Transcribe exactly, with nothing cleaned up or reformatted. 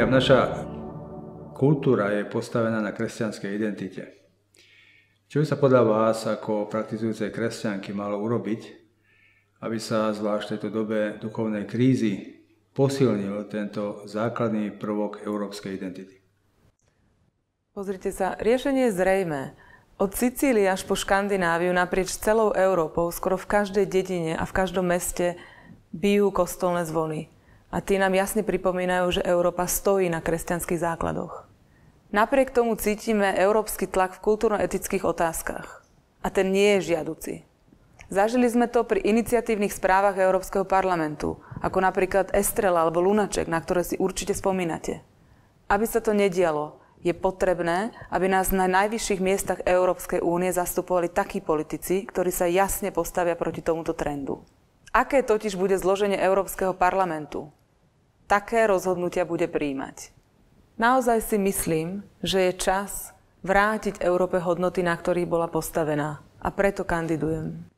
naša kultúra je postavená na kresťanskej identite. Čo by sa podľa vás ako praktizujúcej kresťanky malo urobiť, aby sa zvlášť v tejto dobe duchovnej krízy posilnil tento základný prvok európskej identity? Pozrite sa, riešenie je zrejmé. Od Sicílie až po Škandináviu naprieč celou Európou, skoro v každej dedine a v každom meste bijú kostolné zvony. A tie nám jasne pripomínajú, že Európa stojí na kresťanských základoch. Napriek tomu cítime európsky tlak v kultúrno-etických otázkach. A ten nie je žiaduci. Zažili sme to pri iniciatívnych správach Európskeho parlamentu, ako napríklad Estrela alebo Lunaček, na ktoré si určite spomínate. Aby sa to nedialo, je potrebné, aby nás na najvyšších miestach Európskej únie zastupovali takí politici, ktorí sa jasne postavia proti tomuto trendu. Aké totiž bude zloženie Európskeho parlamentu? Také rozhodnutia bude prijímať. Naozaj si myslím, že je čas vrátiť Európe hodnoty, na ktorých bola postavená. A preto kandidujem.